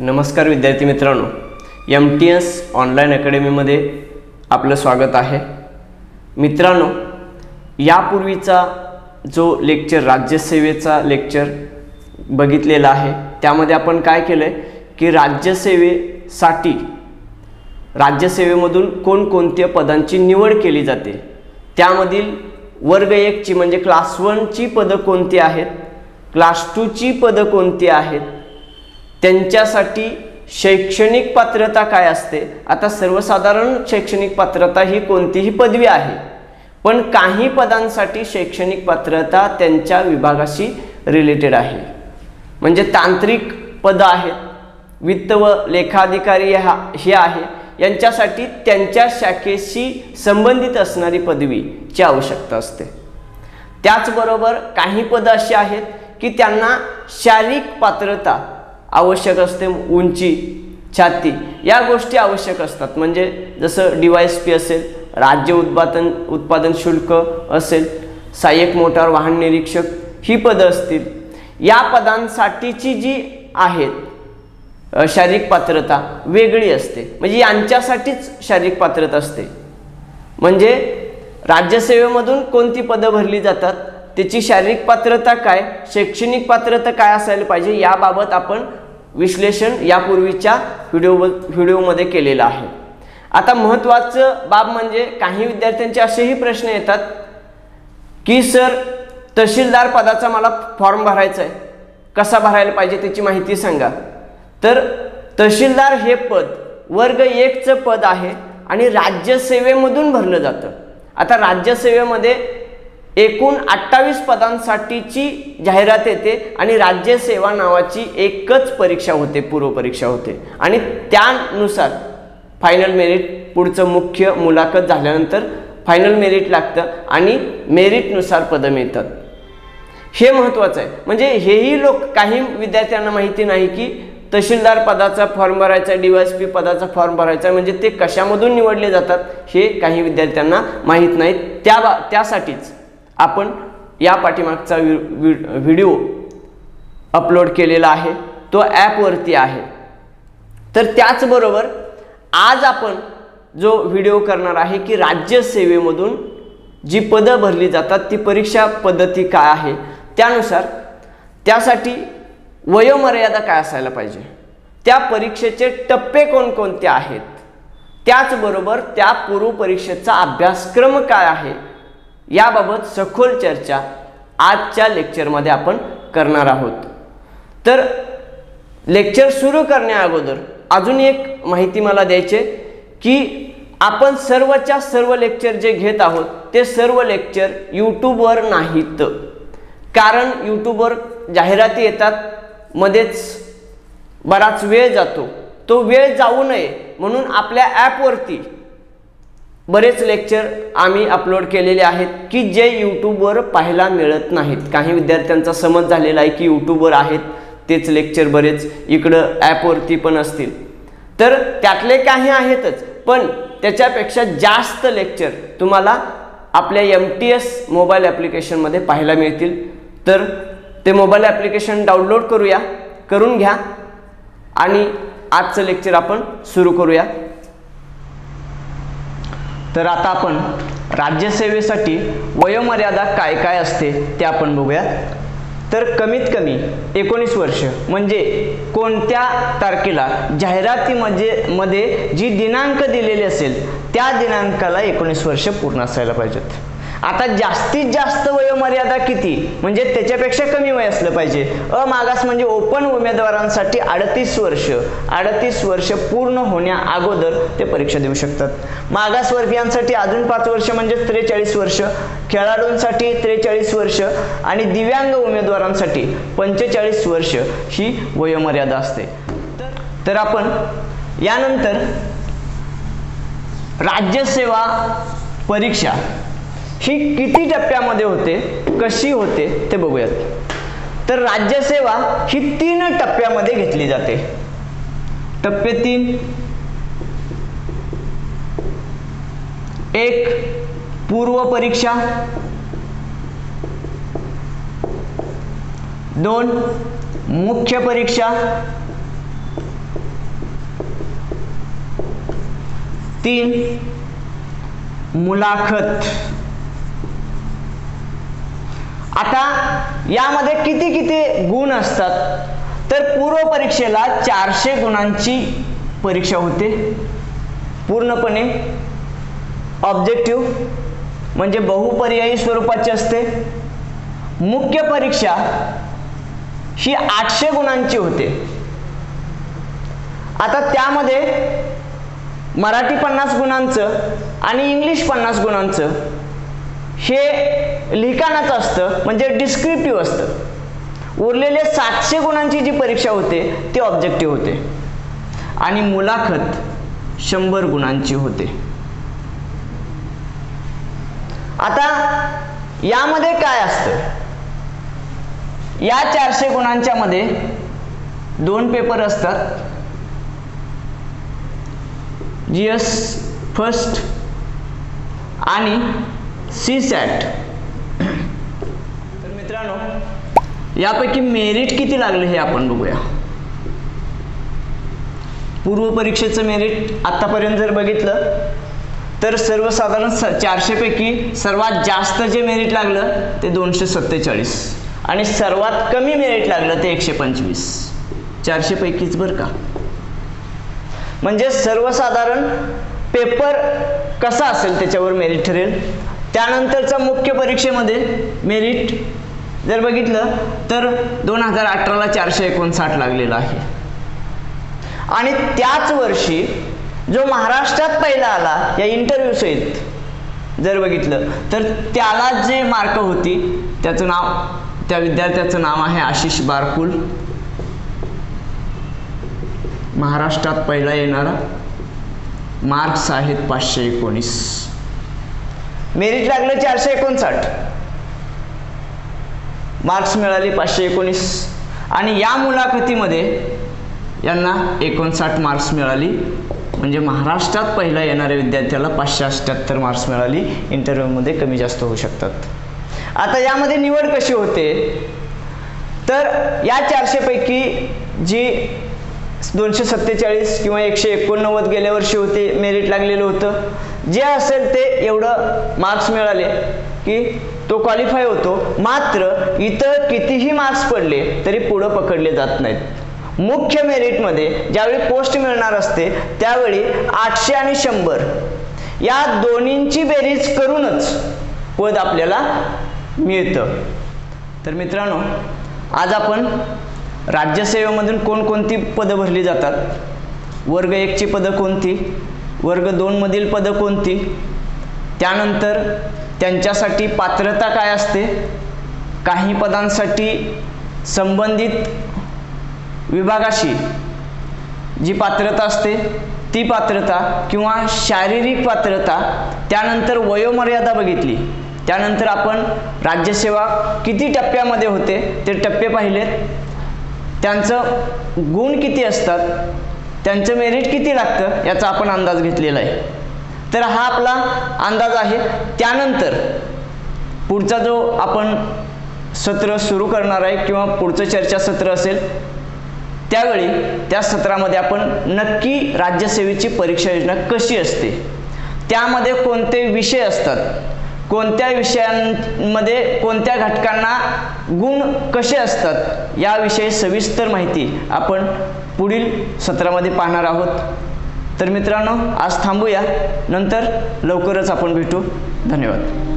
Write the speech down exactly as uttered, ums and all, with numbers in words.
नमस्कार विद्यार्थी मित्रांनो, एम टी एस ऑनलाईन अकॅडमीमध्ये आपलं स्वागत आहे। मित्रांनो, यापूर्वीचा जो लेक्चर राज्यसेवेचा लेक्चर बघितलेला आहे त्यामध्ये आपण काय केलं आहे की राज्यसेवेसाठी राज्यसेवेमधून कोणकोणत्या पदांची निवड केली जाते, त्यामधील वर्ग एक ची म्हणजे क्लास वन ची पदं कोणती आहेत, क्लास टू ची पदं कोणती आहेत, त्यांच्यासाठी शैक्षणिक पात्रता काय असते। आता सर्वसाधारण शैक्षणिक पात्रता ही कोणतीही पदवी आहे, पण काही पदांसाठी शैक्षणिक पात्रता त्यांच्या विभागाशी रिलेटेड आहे। म्हणजे तांत्रिक पद आहेत, वित्त व लेखाधिकारी हे आहे, यांच्यासाठी त्यांच्या शाखेशी संबंधित असणारी पदवीची आवश्यकता असते। त्याचबरोबर काही पद अशी आहेत की त्यांना शारीरिक पात्रता आवश्यक असते, उंची, छाती या गोष्टी आवश्यक असतात। म्हणजे जसं डीवायएसपी असेल, राज्य उत्पादन उत्पादन शुल्क असेल, सहाय्यक मोटार वाहन निरीक्षक ही पदं असतील। या पदांसाठीची जी आहेत शारीरिक पात्रता वेगळी असते, म्हणजे यांच्यासाठीच शारीरिक पात्रता असते। म्हणजे राज्यसेवेमधून कोणती पदं भरली जातात, त्याची शारीरिक पात्रता काय, शैक्षणिक पात्रता काय असायला पाहिजे याबाबत आपण विश्लेषण यापूर्वीच्या व्हिडिओ व्हिडिओमध्ये केलेलं आहे। आता महत्त्वाचं बाब म्हणजे काही विद्यार्थ्यांचे असेही प्रश्न येतात की सर तहसीलदार पदाचा मला फॉर्म भरायचा आहे, कसा भरायला पाहिजे त्याची माहिती सांगा। तर तहसीलदार हे पद वर्ग एक चं पद आहे आणि राज्यसेवेमधून भरलं जातं। आता राज्यसेवेमध्ये एकूण अठ्ठावीस पदांसाठीची जाहिरात येते आणि राज्यसेवा नावाची एकच परीक्षा होते, पूर्व परीक्षा होते आणि त्यानुसार फायनल मेरिट, पुढचं मुख्य मुलाखत झाल्यानंतर फायनल मेरिट लागतं आणि मेरिटनुसार पदं मिळतात। हे महत्त्वाचं आहे। म्हणजे हेही लोक, काही विद्यार्थ्यांना माहिती नाही की तहसीलदार पदाचा फॉर्म भरायचा, डीवायएसपी पदाचा फॉर्म भरायचा, म्हणजे ते कशामधून निवडले जातात हे काही विद्यार्थ्यांना माहीत नाही। त्या त्यासाठीच आपण या पाठीमागचा व्हिडिओ अपलोड केलेला आहे, तो ॲपवरती आहे। तर त्याचबरोबर आज आपण जो व्हिडिओ करणार आहे की राज्यसेवेमधून जी पदं भरली जातात ती परीक्षा पद्धती काय आहे, त्यानुसार त्यासाठी वयोमर्यादा काय असायला पाहिजे, त्या परीक्षेचे टप्पे कोणकोणते आहेत, त्याचबरोबर त्या पूर्व परीक्षेचा अभ्यासक्रम काय आहे याबाबत सखोल चर्चा आजच्या लेक्चरमध्ये आपण करणार आहोत। तर लेक्चर सुरू करण्या अगोदर अजून एक माहिती मला द्यायची की आपण सर्वच्या सर्व लेक्चर जे घेत आहोत ते सर्व लेक्चर यूट्यूबवर नाहीत, कारण यूट्यूबवर जाहिराती येतात, मध्येच बराच वेळ जातो। तो वेळ जाऊ नये म्हणून आपल्या ॲपवरती बरेच लेक्चर आम्ही अपलोड केलेले आहेत की जे यूट्यूबवर पाहायला मिळत नाहीत। काही विद्यार्थ्यांचा समज झालेला आहे की यूट्यूबवर आहेत तेच लेक्चर बरेच इकडं ॲपवरती पण असतील, तर त्यातले काही आहेतच, पण त्याच्यापेक्षा जास्त लेक्चर तुम्हाला आपल्या एम टी एस मोबाईल ॲप्लिकेशनमध्ये पाहायला मिळतील। तर ते मोबाईल ॲप्लिकेशन डाउनलोड करूया करून घ्या आणि आजचं लेक्चर आपण सुरू करूया। तर आता आपण राज्यसेवेसाठी वयोमर्यादा काय काय असते ते आपण बघूया। तर कमीत कमी एकोणीस वर्ष म्हणजे कोणत्या तारखेला जाहिरातीमध्ये मध्ये जी दिनांक दिलेली असेल त्या दिनांकाला एकोणीस वर्ष पूर्ण असायला पाहिजेत। आता जास्तीत जास्त वयोमर्यादा किती, म्हणजे त्याच्यापेक्षा कमी वय असलं पाहिजे। अमागास म्हणजे ओपन उमेदवारांसाठी अडतीस वर्ष अडतीस वर्ष पूर्ण होण्या अगोदर ते परीक्षा देऊ शकतात। मागासवर्गीयांसाठी अजून पाच वर्ष म्हणजे त्रेचाळीस वर्ष, खेळाडूंसाठी त्रेचाळीस वर्ष आणि दिव्यांग उमेदवारांसाठी पंचेचाळीस वर्ष ही वयोमर्यादा असते। तर आपण यानंतर राज्यसेवा परीक्षा ही किती टप्प्यामध्ये होते, कशी होते ते बघूयात। तर राज्यसेवा ही तीन टप्प्यामध्ये घेतली जाते। टप्पे तीन, एक पूर्व परीक्षा, दोन मुख्य परीक्षा तीन मुलाखत. आता यामध्ये किती किती गुण असतात तर पूर्व परीक्षेला चारशे गुणांची परीक्षा होते, पूर्णपणे ऑब्जेक्टिव्ह म्हणजे बहुपर्यायी स्वरूपाची असते. मुख्य परीक्षा ही आठशे गुणांची होते. आता त्यामध्ये मराठी पन्नास गुणांचं आणि इंग्लिश पन्नास गुणांचं हे लिखाणाचं असतं म्हणजे डिस्क्रिप्टिव्ह असतं. उरलेले सातशे गुणांची जी परीक्षा होते ती ऑब्जेक्टिव्ह होते आणि मुलाखत शंभर गुणांची होते. आता यामध्ये काय असतं, या चारशे गुणांच्या मध्ये दोन पेपर असतात, जीएस फर्स्ट आणि सी सॅट. तर मित्रांनो यापैकी मेरिट किती लागले हे आपण बघूया. पूर्व परीक्षेचं मेरिट आतापर्यंत जर बघितलं तर सर्वसाधारण चारशे पैकी सर्वात जास्त जे मेरिट लागलं ते दोनशे सत्तेचाळीस आणि सर्वात कमी मेरिट लागलं ते एकशे पंचवीस. चारशे पैकीच बरं का. म्हणजे सर्वसाधारण पेपर कसा असेल त्याच्यावर मेरिट ठरेल. त्यानंतरचा मुख्य परीक्षेमध्ये मेरिट जर बघितलं तर दोन हजार अठराला चारशे एकोणसाठ लागलेला आहे आणि त्याच वर्षी जो महाराष्ट्रात पहिला आला या इंटरव्ह्यू सहित जर बघितलं तर त्याला जे मार्क होती त्याचं नाव, त्या विद्यार्थ्याचं नाव आहे आशिष बारकुल. महाराष्ट्रात पहिला येणारा, मार्क्स आहेत पाचशे एकोणीस, मेरिट लागलं चारशे एकोणसाठ, मार्क्स मिळाले पाचशे एकोणीस आणि या मुलाखतीमध्ये यांना एकोणसाठ मार्क्स मिळाली. म्हणजे महाराष्ट्रात पहिला येणाऱ्या विद्यार्थ्याला पाचशे अठ्ठ्याहत्तर मार्क्स मिळाली. इंटरव्ह्यूमध्ये कमी जास्त होऊ शकतात. आता यामध्ये निवड कशी होते तर या चारशे पैकी जी दोनशे सत्तेचाळीस किंवा एकशे एकोणनव्वद गेल्या वर्षी होते मेरिट लागलेलं होतं, जे असेल ते एवढं मार्क्स मिळाले की तो क्वालिफाय होतो. मात्र इतर कितीही मार्क्स पडले तरी पुढं पकडले जात नाहीत. मुख्य मेरिटमध्ये ज्यावेळी पोस्ट मिळणार असते त्यावेळी आठशे आणि शंभर या दोन्हींची बेरीज करूनच पद आपल्याला मिळतं. तर मित्रांनो आज आपण राज्यसेवेमधून कोणकोणती पदं भरली जातात, वर्ग एकची पदं कोणती, वर्ग दोन मधील पदं कोणती, त्यानंतर त्यांच्यासाठी पात्रता काय असते, काही पदांसाठी संबंधित विभागाशी जी पात्रता असते ती पात्रता किंवा शारीरिक पात्रता, त्यानंतर वयोमर्यादा बघितली, त्यानंतर आपण राज्यसेवा किती टप्प्यामध्ये होते ते टप्पे पाहिलेत, त्यांचं गुण किती असतात, त्यांचं मेरिट किती लागतं याचा आपण अंदाज घेतलेला आहे. तर हा आपला अंदाज आहे. त्यानंतर पुढचा जो आपण सत्र सुरू करणार आहे किंवा पुढचं चर्चासत्र असेल त्यावेळी त्या सत्रामध्ये आपण नक्की राज्यसेवेची परीक्षा योजना कशी असते, त्यामध्ये कोणते विषय असतात, कोणत्या विषयांमध्ये कोणत्या घटकांना गुण कसे असतात याविषयी सविस्तर माहिती आपण पुढील सत्रामध्ये पाहणार आहोत. तर मित्रांनो आज थांबूया, नंतर लवकरच आपण भेटू. धन्यवाद.